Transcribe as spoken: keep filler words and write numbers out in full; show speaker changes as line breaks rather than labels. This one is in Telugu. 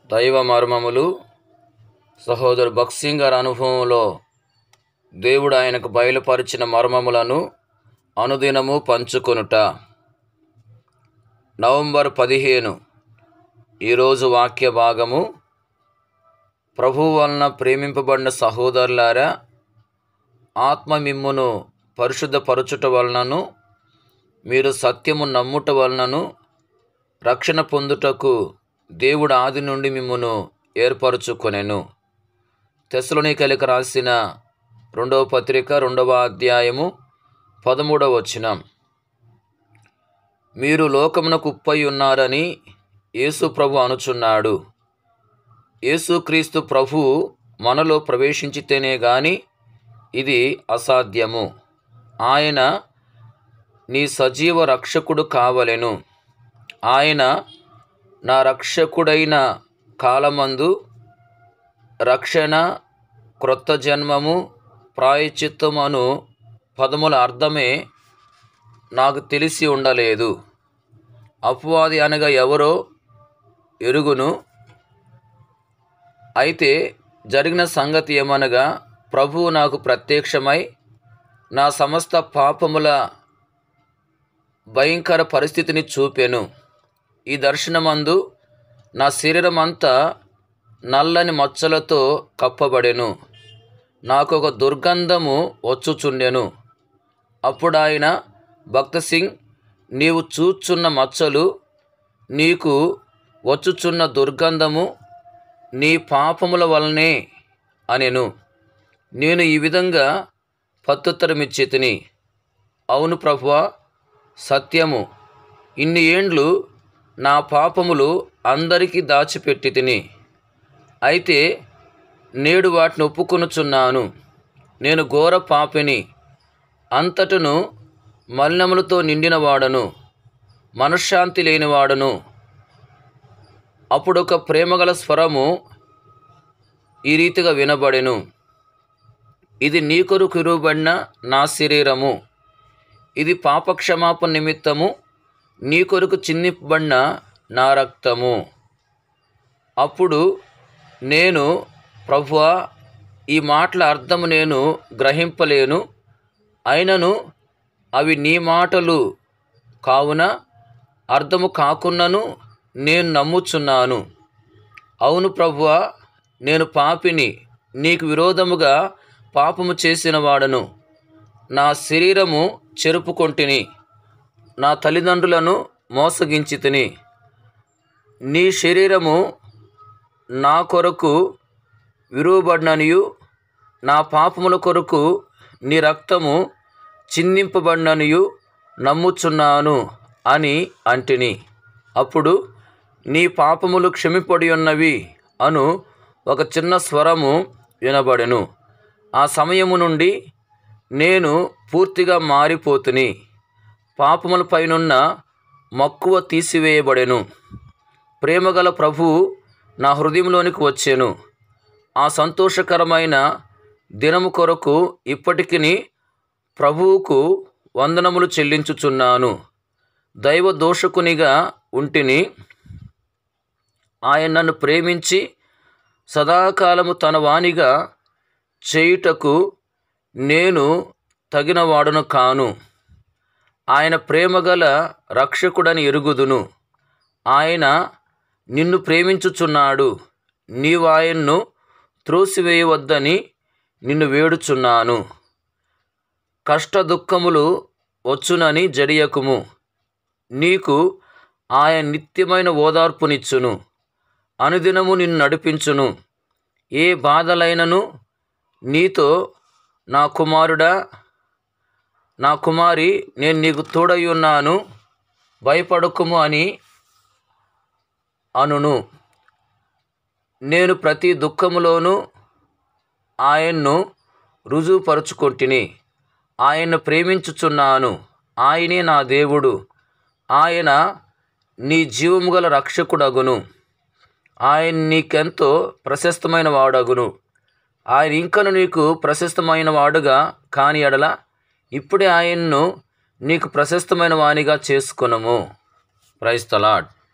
దైవ మర్మములు సహోదరు భక్సింగ్ గారి అనుభవంలో దేవుడు ఆయనకు బయలుపరిచిన మర్మములను అనుదినము పంచుకొనుట. నవంబర్ పదిహేను ఈరోజు వాక్య భాగము. ప్రభువు వలన ప్రేమింపబడిన సహోదరులారా, ఆత్మ మిమ్మును పరిశుద్ధపరచుట వలనను మీరు సత్యము నమ్ముట వలనను రక్షణ పొందుటకు దేవుడు ఆది నుండి మిమ్మును ఏర్పరచుకొనెను. తెస్సలోనికైలకు రాసిన రెండవ పత్రిక రెండవ అధ్యాయము పదమూడవ వచనం. మీరు లోకమునకు ఉప్పై ఉన్నారని యేసు ప్రభు అనుచున్నాడు. యేసుక్రీస్తు ప్రభు మనలో ప్రవేశించితేనే గాని ఇది అసాధ్యము. ఆయన నీ సజీవ రక్షకుడు కావలెను. ఆయన నా రక్షకుడైన కాలమందు రక్షణ, క్రొత్త జన్మము, ప్రాయశ్చిత్తము అను పదముల అర్థమే నాకు తెలిసి ఉండలేదు. అపవాది అనగా ఎవరో ఎరుగును. అయితే జరిగిన సంగతి ఏమనగా, ప్రభువు నాకు ప్రత్యక్షమై నా సమస్త పాపముల భయంకర పరిస్థితిని చూపెను. ఈ దర్శనమందు నా శరీరమంతా నల్లని మచ్చలతో కప్పబడెను. నాకు ఒక దుర్గంధము వచ్చుచుండెను. అప్పుడు ఆయన, భక్తసింగ్, నీవు చూచున్న మచ్చలు, నీకు వచ్చుచున్న దుర్గంధము నీ పాపముల వలనే అనెను. నేను ఈ విధంగా ప్రత్యుత్తరమిచ్చితిని, అవును ప్రభువా, సత్యము. ఇన్ని ఏండ్లు నా పాపములు అందరికీ దాచిపెట్టి తిని, అయితే నేడు వాటిని ఒప్పుకొనుచున్నాను. నేను ఘోర పాపిని, అంతటను మలినములతో నిండినవాడను, మనశ్శాంతి లేనివాడను. అప్పుడొక ప్రేమగల స్వరము ఈ రీతిగా వినబడెను, ఇది నీ కొరకు ఇరువబడిన నా శరీరము, ఇది పాపక్షమాపణ నిమిత్తము నీ కొరకు చిందింపబడిన నా రక్తము. అప్పుడు నేను, ప్రభువా, ఈ మాటల అర్థము నేను గ్రహింపలేను, అయినను అవి నీ మాటలు కావున అర్థము కాకున్నను నేను నమ్ముచున్నాను. అవును ప్రభువా, నేను పాపిని, నీకు విరోధముగా పాపము చేసిన వాడను. నా శరీరము చెరుపుకొంటిని, నా తల్లిదండ్రులను మోసగించి తిని. నీ శరీరము నా కొరకు విరువబడిననియు, నా పాపముల కొరకు నీ రక్తము చిందింపబడిననియు నమ్ముచున్నాను అని అంటిని. అప్పుడు నీ పాపములు క్షమింపబడి ఉన్నవి అను ఒక చిన్న స్వరము వినబడెను. ఆ సమయము నుండి నేను పూర్తిగా మారిపోతుని. పాపముల పైనున్న మక్కువ తీసివేయబడెను. ప్రేమగల ప్రభువు నా హృదయంలోనికి వచ్చెను. ఆ సంతోషకరమైన దినము కొరకు ఇప్పటికిని ప్రభువుకు వందనములు చెల్లించుచున్నాను. దైవ దోషకునిగా ఉంటిని. ఆయన నన్ను ప్రేమించి సదాకాలము తన వానిగా చేయుటకు నేను తగినవాడును కాను. ఆయన ప్రేమగల రక్షకుడని ఎరుగుదును. ఆయన నిన్ను ప్రేమించుచున్నాడు. నీవు ఆయన్ను త్రోసివేయవద్దని నిన్ను వేడుచున్నాను. కష్ట దుఃఖములు వచ్చునని జడియకుము. నీకు ఆయన నిత్యమైన ఓదార్పునిచ్చును. అనుదినము నిన్ను నడిపించును. ఏ బాధలైనను నీతో, నా కుమారుడా, నా కుమారి, నేను నీకు తోడై ఉన్నాను, భయపడకుము అని అనును. నేను ప్రతి దుఃఖములోనూ ఆయన్ను రుజువుపరుచుకొంటిని. ఆయన్ను ప్రేమించుచున్నాను. ఆయనే నా దేవుడు. ఆయన నీ జీవము గల రక్షకుడగును. ఆయన నీకెంతో ప్రశస్తమైన వాడగును. ఆయన ఇంకను నీకు ప్రశస్తమైన వాడుగా కాని ఎడల ఇప్పుడే ఆయన్ను నీకు ప్రశస్తమైన వానిగా చేసుకొనుము. Praise the lord.